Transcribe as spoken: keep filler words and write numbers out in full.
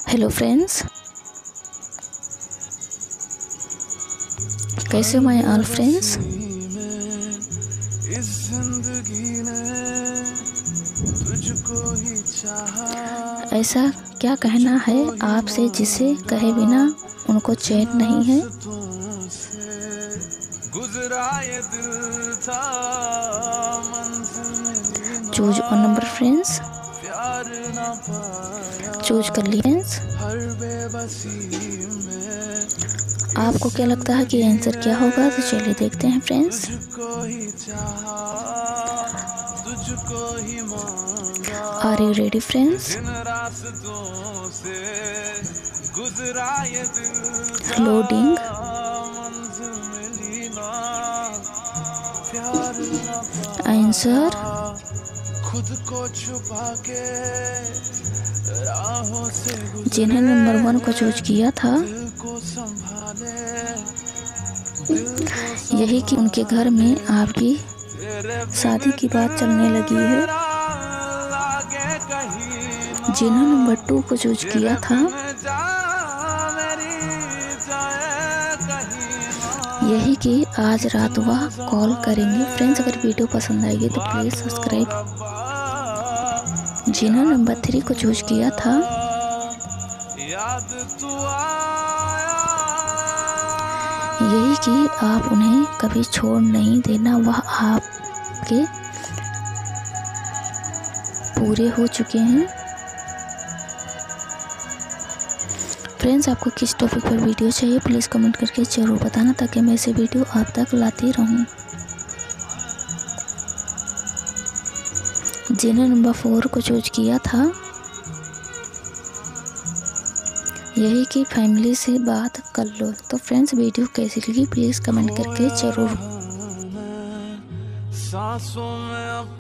Hello friends, कैसे हो my all friends. ऐसा क्या कहना है आपसे जिसे कहे बिना उनको चैन नहीं है। Choose on number friends, choose कर लिए फ्रेंड्स। आपको क्या लगता है कि आंसर क्या होगा, तो चलिए देखते हैं friends. Are you ready friends? Loading. Answer खुद को छुपा के राहों से जिन्हें नंबर वन को चूज किया था, यही कि उनके घर में आपकी शादी की बात चलने लगी है। जिन्हें नंबर टू को चूज किया था, यही कि आज रात वह कॉल करेंगे। फ्रेंड्स, अगर वीडियो पसंद आएगी तो प्लीज़ सब्सक्राइब। जिन्हें नंबर थ्री को चूज किया था, यही कि आप उन्हें कभी छोड़ नहीं देना, वह आपके पूरे हो चुके हैं। फ्रेंड्स, आपको किस टॉपिक पर वीडियो चाहिए प्लीज़ कमेंट करके ज़रूर बताना, ताकि मैं ऐसे वीडियो आप तक लाती रहूं। जिन्हें नंबर फोर को चूज किया था, यही कि फैमिली से बात कर लो। तो फ्रेंड्स, वीडियो कैसी लगी प्लीज़ कमेंट करके ज़रूर।